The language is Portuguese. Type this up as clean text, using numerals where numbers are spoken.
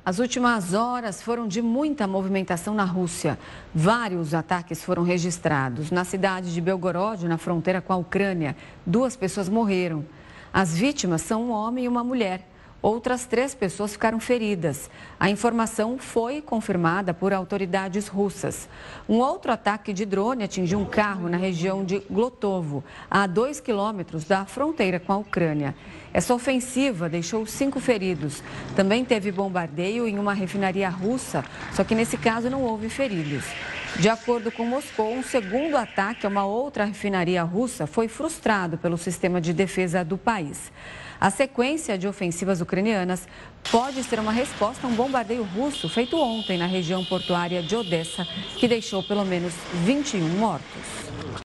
As últimas horas foram de muita movimentação na Rússia. Vários ataques foram registrados. Na cidade de Belgorod, na fronteira com a Ucrânia, 2 pessoas morreram. As vítimas são um homem e uma mulher. Outras 3 pessoas ficaram feridas. A informação foi confirmada por autoridades russas. Um outro ataque de drone atingiu um carro na região de Glotovo, a 2 quilômetros da fronteira com a Ucrânia. Essa ofensiva deixou 5 feridos. Também teve bombardeio em uma refinaria russa, só que nesse caso não houve feridos. De acordo com Moscou, um segundo ataque a uma outra refinaria russa foi frustrado pelo sistema de defesa do país. A sequência de ofensivas ucranianas pode ser uma resposta a um bombardeio russo feito ontem na região portuária de Odessa, que deixou pelo menos 21 mortos.